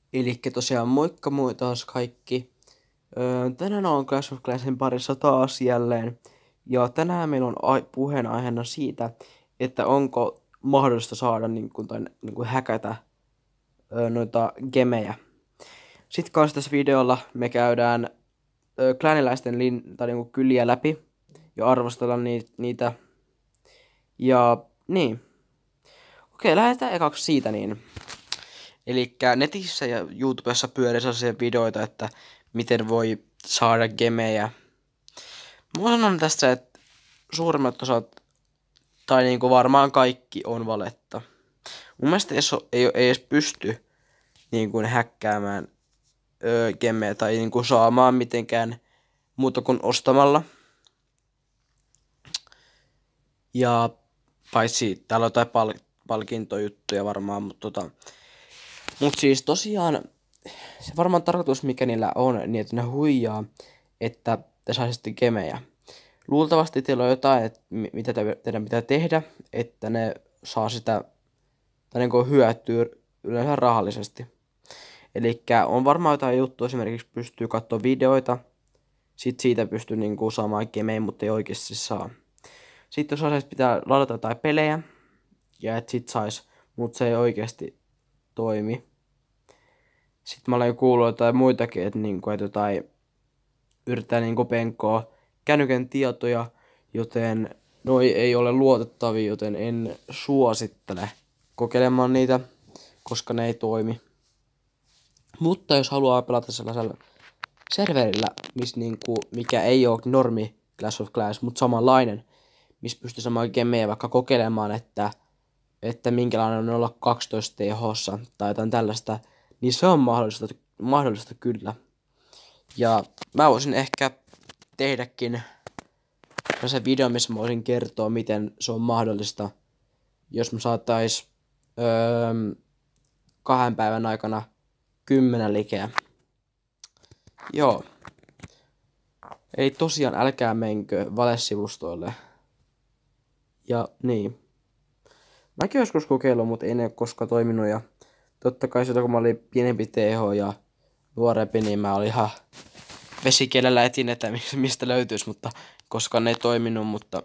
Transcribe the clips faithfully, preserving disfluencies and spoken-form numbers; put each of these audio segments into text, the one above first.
Elikkä tosiaan moikka moi taas kaikki. Öö, tänään on Clash of Clansin parissa taas jälleen. Ja tänään meillä on ai- puheenaiheena siitä, että onko mahdollista saada niin kuin, tai, niin kuin häkätä öö, noita gemejä. Sitten kanssa tässä videolla me käydään öö, claniläisten lin- tai niin kuin kyliä läpi ja arvostellaan ni- niitä. Ja niin. Okei, lähdetään ekaksi siitä niin. Elikkä netissä ja YouTubessa pyörii sellaisia videoita, että miten voi saada gemejä. Mä sanon tästä, että suurimmat osat, tai niinku varmaan kaikki on valetta. Mun mielestä ei, ei, ei edes pysty niinku häkkäämään öö, gemejä tai niinku saamaan mitenkään muuta kuin ostamalla. Ja paitsi täällä on jotain pal- palkintojuttuja varmaan, mutta tota, mut siis tosiaan se varmaan tarkoitus mikä niillä on, niin että ne huijaa, että te saisitte gemejä. Luultavasti teillä on jotain, että mitä te, teidän pitää tehdä, että ne saa sitä, tai niin hyötyä yleensä rahallisesti. Eli on varmaan jotain juttua, esimerkiksi pystyy katsoa videoita, sit siitä pystyy niin kuin saamaan gemejä, mutta ei oikeasti saa. Sitten jos asiassa pitää ladata jotain pelejä, ja et sit sais, mutta se ei oikeasti toimi. Sitten mä olen kuullut jotain muitakin, että, niinku, että jotain yrittää niinku penkoa kännykän tietoja, joten noi ei ole luotettavia, joten en suosittele kokeilemaan niitä, koska ne ei toimi. Mutta jos haluaa pelata sellaisella serverillä, missä niinku, mikä ei ole normi Clash of Clans, mutta samanlainen, missä pystyy saamaan gemejä vaikka kokeilemaan, että, että minkälainen on olla kaksitoista tehossa tai jotain tällaista, niin se on mahdollista, mahdollista kyllä. Ja mä voisin ehkä tehdäkin se video, missä mä voisin kertoa, miten se on mahdollista, jos me saatais öö, kahden päivän aikana kymmenen likeä. Joo. Ei tosiaan, älkää menkö valesivustoille. Ja niin. Mäkin joskus kokeillut, mutta ei ne ole koskaan toiminut. Ja totta kai silloin, kun mä olin pienempi T H ja nuorempi, niin mä olin ihan vesikielellä etin, että mistä löytyisi, mutta koska ne ei toiminut, mutta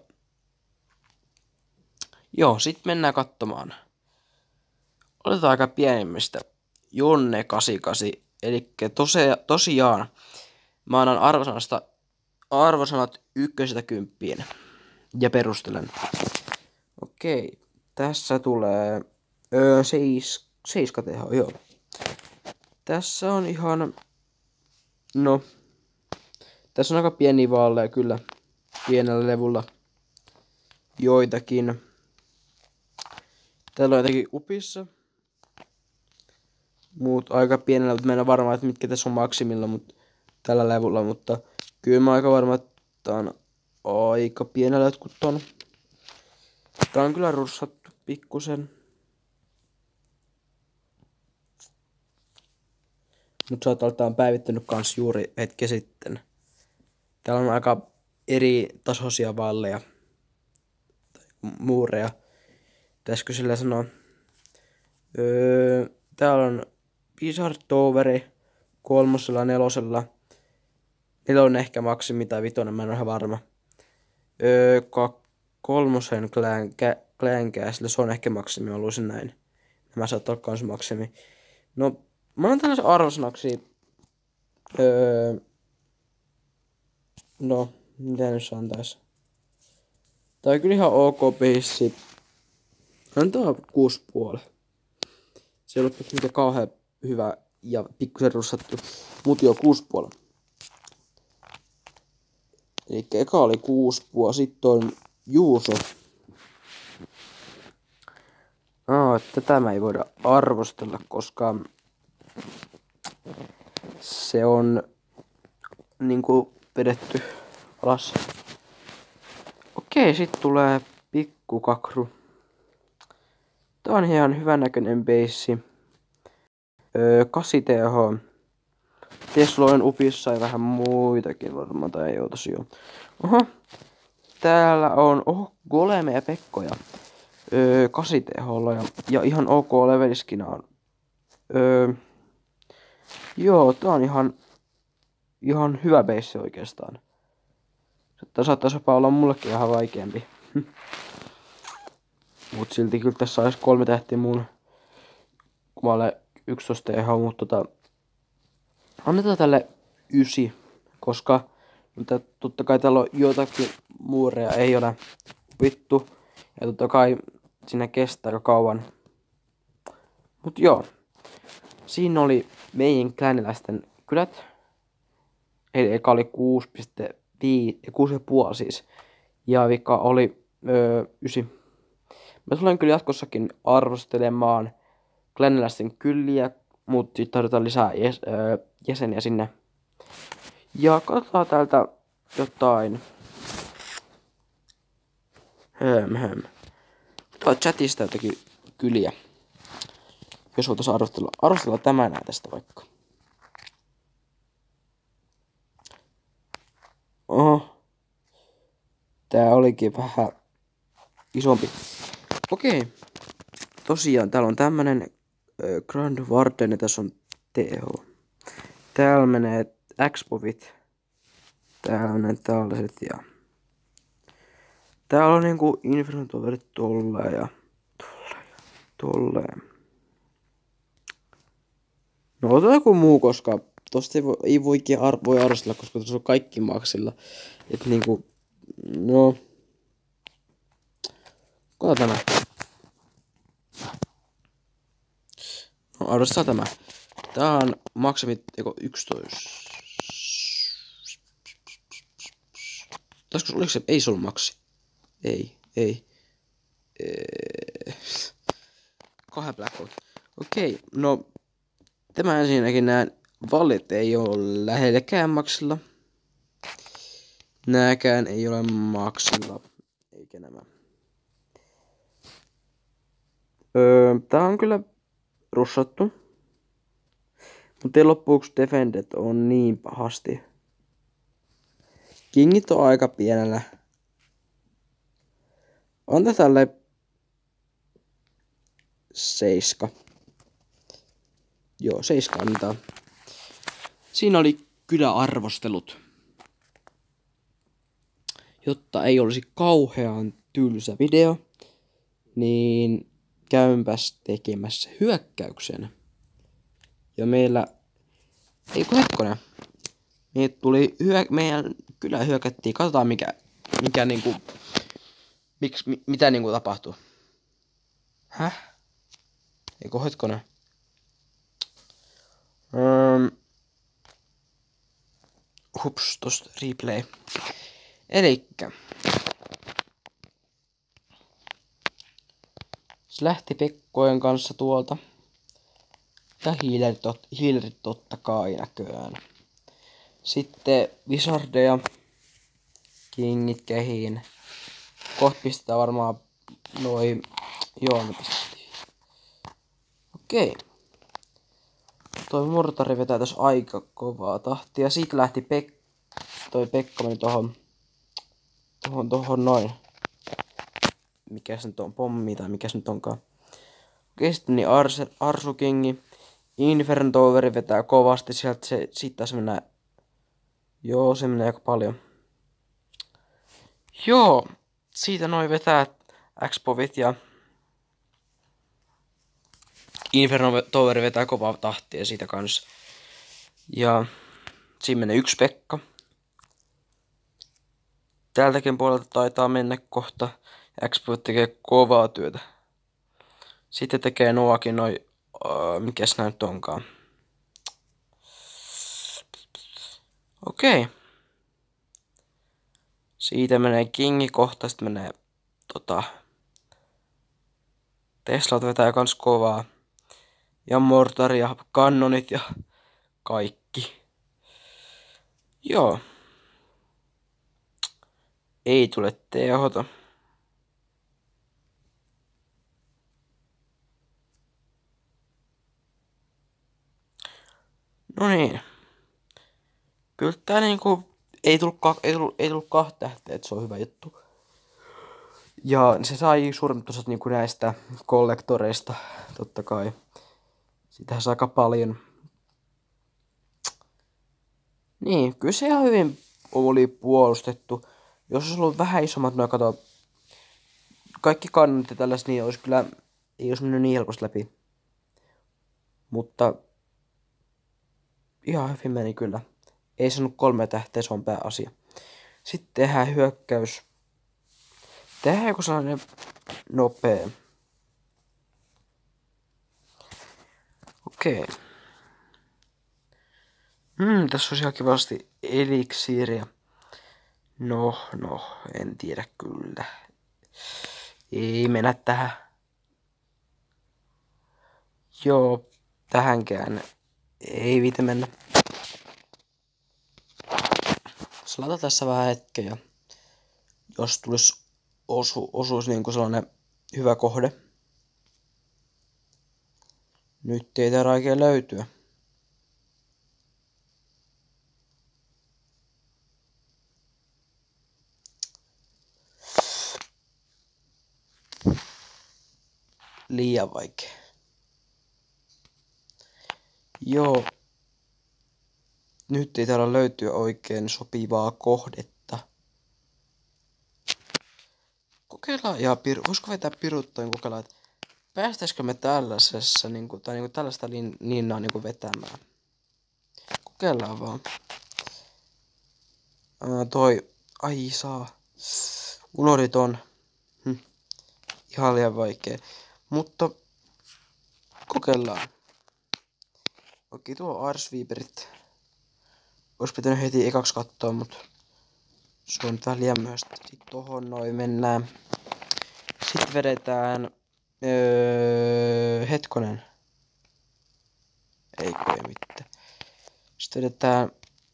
joo, sit mennään katsomaan. Otetaan aika pienimmistä. Jonne kahdeksankymmentäkahdeksan. Eli tose, tosiaan mä annan arvosanasta arvosanat ykkösestä kymppiin. Ja perustelen. Okei, tässä tulee öö, seis, seiska teho, joo. Tässä on ihan, no, tässä on aika pieni vaaleja kyllä, pienellä levulla joitakin. Täällä on jotakin upissa. Muut aika pienellä, mutta mä en ole varma, että mitkä tässä on maksimilla mutta, tällä levulla, mutta kyllä mä aika varma, että tää on aika pienellä jotkut ton. Tää on kyllä russattu pikkusen. Mut saattaa olla, tää on päivittänyt kans juuri hetki sitten. Täällä on aika eri tasoisia valleja. Tai muureja. Pitäisikö sillä sanoa? Öö, täällä on Wizard Toweri kolmosella, nelosella. Nelonen ehkä maksimi tai vitonen, mä en ole ihan varma. Öö, kolmosen klänkää, sillä se on ehkä maksimi, mä luulisin näin. Nämä saattaa olla kans maksimi. No, mä oon tällaisen arvosanaksi. Öö, no, mitä nyt antais? Tää on kyllä ihan ok peissi. Antaa kuusi puoli. Se ei ollut mikä kauhean hyvä ja pikkusen russattu. Mut joo, kuusi puoli. Eli eka oli kuusi puoli, sitten on Juuso. Aa, tätä mä ei voida arvostella, koska se on niinku vedetty alas. Okei, sit tulee Pikkukakru. Tää on ihan hyvän näköinen beissi. Öö, kahdeksan T H. Tesloin upissa ja vähän muitakin varmaan, tai ei oo tosiaan. Oho. Täällä on oho, Goleme ja Pekkoja. Öö, kahdeksan T H:lla ja, ja ihan ok leveliskinä on. Öö, Joo, tää on ihan, ihan hyvä beissi oikeastaan. Tää saattaisi jopa olla mullekin vähän vaikeampi. Mut silti kyllä tässä olisi kolme tähtiä mun, kun mä olen yksitoista ihan, mutta tota, annetaan tälle ysi, koska mutta totta kai täällä on jotakin muureja ei ole vittu. Ja totta kai siinä kestää aika kauan. Mut joo. Siinä oli meidän kläniläisten kylät. Eli eka oli kuusi pilkku viisi, kuusi pilkku viisi siis. Ja vika oli öö, ysi. Mä tulen kyllä jatkossakin arvostelemaan kläniläisten kyliä, mutta sitten tarvitaan lisää jäs, öö, jäseniä sinne. Ja katsotaan täältä jotain. Höm, höm. Katsotaan chatista jotakin kyliä. Jos voitais arvostella, arvostella tämä nää tästä vaikka. Oho. Tää olikin vähän isompi. Okei. Tosiaan täällä on tämmönen äh, Grand Warden ja tässä on T H. Täällä menee X-povit. Täällä menee tällaiset ja... Täällä on niinku Inferno-toverit tolleen ja... Tolleen ja... Tolleen. No otetaan joku muu, koska tosta ei voi, ei voi, ar- voi arvostella, koska tuossa on kaikki maksilla. Et niinku... No... Katsotaan tämä. No arvostetaan tämä. Tää on maksimit joko yksitoista. Taisiko, oliko se? Ei se ollut maksi. Ei, ei. Eee... Kahden blackout. Okei, no... Tämä ensinnäkin nää valit ei ole lähellekään maksilla. Nääkään ei ole maksilla. Eikä nämä. Öö, tää on kyllä russattu. Mutta loppuksi defendet on niin pahasti. Kingit on aika pienellä. On tää tälle seiska. Joo, seiska antaa. Siinä oli kyllä arvostelut. Jotta ei olisi kauhean tylsä video, niin käynpäs tekemässä hyökkäyksen. Ja meillä... Ei kun hetkonen. Meille tuli hyö... Meidän kyllä hyökättiin. Katsotaan mikä... Mikä niinku... Miks... Mi, mitä niinku tapahtuu. Häh? Ei kun hetkonen. Um, hups, tosta replay. Elikkä. Se lähti Pekkojen kanssa tuolta. Ja hiilerit, tot, hiilerit totta kai näköään. Sitten Wizardeja. Kingit kehiin. Kohta pistetään varmaan noin... Joo, me pistettiin. Okei. Toi mortari vetää tässä aika kovaa tahtia. Siitä lähti Pek... Toi Pekka meni tohon... Tohon, tohon noin. Mikäs nyt on? Pommi tai mikäs nyt onkaan. Okei, sitten niin Ars- Arsu Kingi. Inferno-toveri vetää kovasti. Sieltä se... Siitä se menee... Joo, se menee aika paljon. Joo. Siitä noin vetää X-povit ja... Inferno-toveri vetää kovaa tahtia siitä kanssa. Ja... Siinä menee yksi Pekka. Täältäkin puolelta taitaa mennä kohta. X-povit tekee kovaa työtä. Sitten tekee nuokin noi... Uh, mikäs nää nyt onkaan. Okei. Okay. Siitä menee Kingi kohta, sitten menee tota... Teslat vetää kans kovaa. Ja mortari ja kannonit ja kaikki. Joo. Ei tule tehota. No niin. Kyllä tää niinku... Ei tullut, ka- ei tullut, ei tullut kahta tähteä, että se on hyvä juttu. Ja se sai suurimmat osat niinku näistä kollektoreista, totta kai. Sitähän saa aika paljon. Niin, kyllä se ihan hyvin oli puolustettu. Jos olisi ollut vähän isommat, no kato, kaikki kannat ja tällaiset, niin olisi kyllä, ei olisi mennyt niin helposti läpi. Mutta ihan hyvin meni kyllä. Ei saanut kolme tähteä, se on pääasia. Sitten tehdään hyökkäys. Tehdään joku sellainen nopea. Okei. Hmm, tässä olisi ihan kivasti eliksiiriä. No, no, en tiedä kyllä. Ei mennä tähän. Joo, tähänkään. Ei viite mennä. Slata tässä vähän hetken ja jos tulisi osu, osuisi niinku sellainen hyvä kohde. Nyt ei taida oikein löytyä. Liian vaikea. Joo. Nyt ei taida löytyä oikein sopivaa kohdetta. Kokeillaan ja piru. Voisiko vetää piruttoin kokeillaan, että päästäisikö me tällaisessa, niinku, tai niinku tällaista lin, linnaa niinku vetämään. Kokeillaan vaan. Ää, toi, ai saa. Unohdin ton. Hm. Ihan liian vaikea. Mutta kokeillaan. Okei, tuo Arsviiperit. Ois pitänyt heti ekaksi katsoa, mut se on vähän liian myöhäistä. Sitten tohon noin mennään. Sitten vedetään... Öö, hetkonen. Ei kun ei mitään. Sitten vedetään...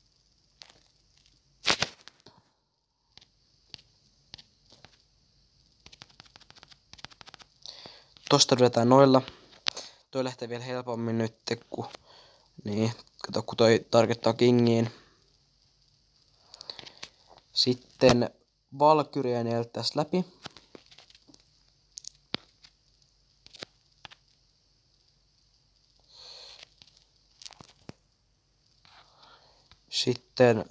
Tosta vedetään noilla. Toi lähtee vielä helpommin nyt, kun... Niin, kato kun toi tarkoittaa kingiin. Sitten Valkyria näyttäisi läpi. Sitten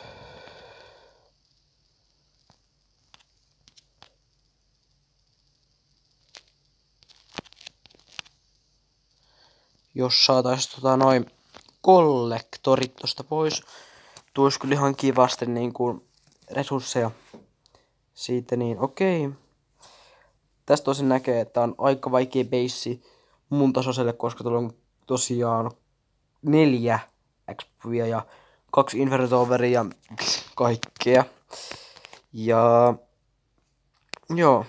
jos saatais tota noin kollektorit tosta pois, tuois kyllä ihan kivasti niinku resursseja siitä, niin okei. Tästä tosin näkee, että on aika vaikea beissi mun tasoiselle, koska tuolla on tosiaan neljä X-Puvia ja kaksi Infernoveria ja kaikkea. Ja joo.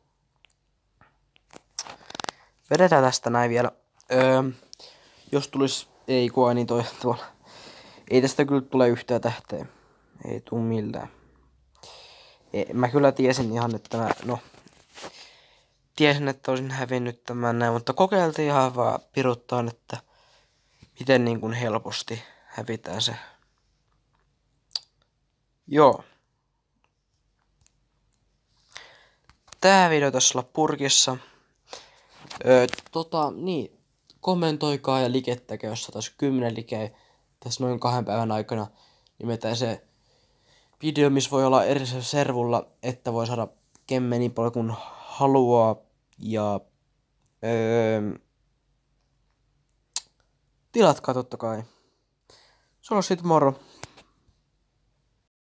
Vedetään tästä näin vielä. Öö, jos tulis ei kua, niin toi tuolla. Ei tästä kyllä tule yhtään tähteä. Ei tuu millään. Ei, mä kyllä tiesin ihan, että mä, no. Tiesin, että olisin hävinnyt tämän näin, mutta kokeiltiin ihan vaan piruttaan, että miten niin kuin helposti hävitään se. Joo. Tää video tässä olla purkissa. Öö, tota, niin. Kommentoikaa ja likettäkää, jos satais kymmenen likeä tässä noin kahden päivän aikana. Nimetään se video, missä voi olla erillisellä servulla, että voi saada kemme niin paljon kuin haluaa. Ja öö, tilatkaa totta kai. Se on sitten moro.